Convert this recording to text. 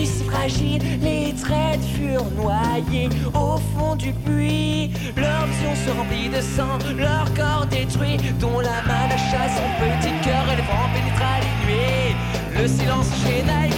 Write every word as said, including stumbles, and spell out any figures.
devenus si fragiles, les traîtres furent noyés au fond du puits. Leur vision se remplit de sang, leur corps détruit, dont la main lâcha son petit cœur et le vent pénétra les nuits. Le silence gêna et